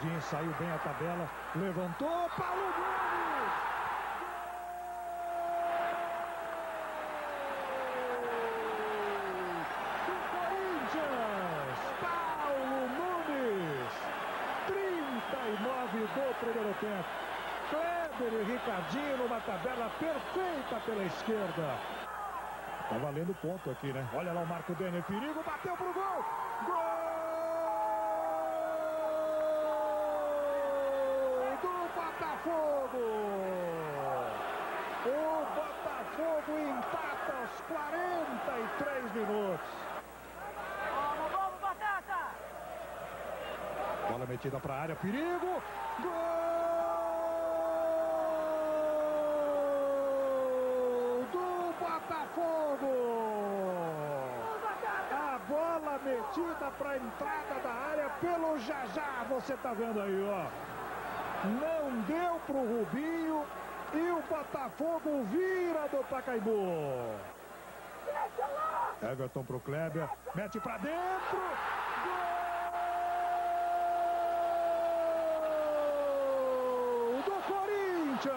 Ricardinho saiu bem a tabela, levantou, Paulo Nunes! Do Corinthians, Paulo Nunes! 39 do primeiro tempo. Kleber e Ricardinho numa tabela perfeita pela esquerda. Tá valendo ponto aqui, né? Olha lá o Marco Denner, perigo, bateu pro gol! Gol! Botafogo! O Botafogo empata aos 43 minutos. Vamos, Batata! Bola metida para a área, perigo! Gol do Botafogo! A bola metida para a entrada da área pelo Jajá. Você tá vendo aí, ó. Não deu pro Rubinho e o Botafogo vira do Pacaembu. Everton pro Kleber, mete pra dentro. Gol do Corinthians.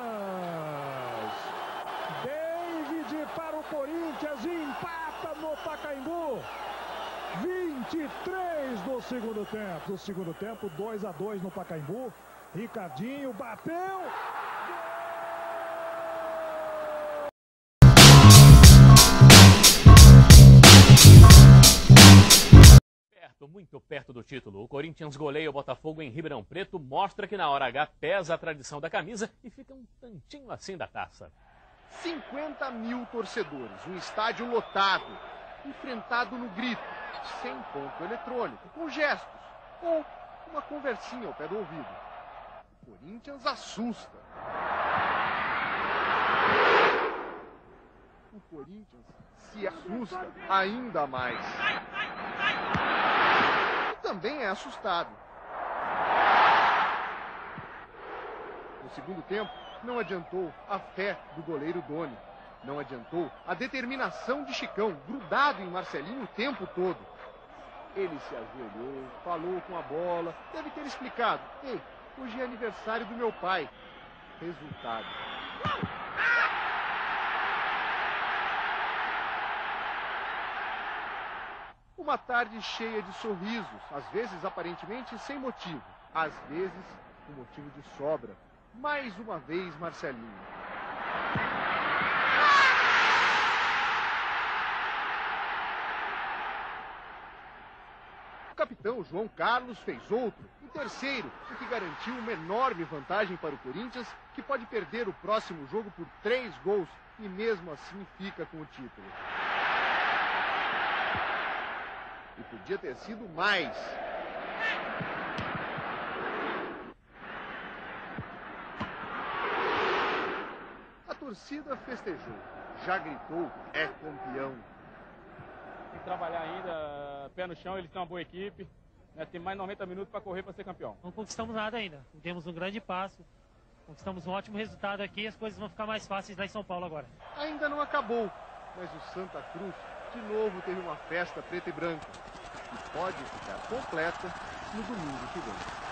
David para o Corinthians e empata no Pacaembu. 23 do segundo tempo. No segundo tempo, 2-2 no Pacaembu. Ricardinho bateu. Muito perto do título. O Corinthians goleia o Botafogo em Ribeirão Preto, mostra que na hora H pesa a tradição da camisa e fica um tantinho assim da taça. 50 mil torcedores, um estádio lotado, enfrentado no grito, sem ponto eletrônico, com gestos ou uma conversinha ao pé do ouvido. O Corinthians assusta. O Corinthians se assusta ainda mais. E também é assustado. No segundo tempo, não adiantou a fé do goleiro Doni. Não adiantou a determinação de Chicão, grudado em Marcelinho o tempo todo. Ele se ajoelhou, falou com a bola, deve ter explicado. Ei, hoje é aniversário do meu pai. Resultado. Uma tarde cheia de sorrisos, às vezes aparentemente sem motivo, às vezes com motivo de sobra. Mais uma vez Marcelinho. O capitão João Carlos fez outro, o terceiro, o que garantiu uma enorme vantagem para o Corinthians, que pode perder o próximo jogo por 3 gols e mesmo assim fica com o título. E podia ter sido mais. A torcida festejou, já gritou, é campeão. Tem que trabalhar ainda, pé no chão, eles têm uma boa equipe, né? Tem mais 90 minutos para correr para ser campeão. Não conquistamos nada ainda, temos um grande passo, conquistamos um ótimo resultado aqui, as coisas vão ficar mais fáceis lá em São Paulo agora. Ainda não acabou, mas o Santa Cruz de novo teve uma festa preta e branca, e pode ficar completa no domingo que vem.